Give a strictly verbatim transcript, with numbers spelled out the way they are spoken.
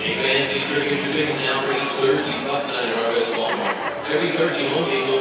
Hey fans, be sure to get your tickets now for each Thursday Buck Night at Argos Walmart. Every Thursday home game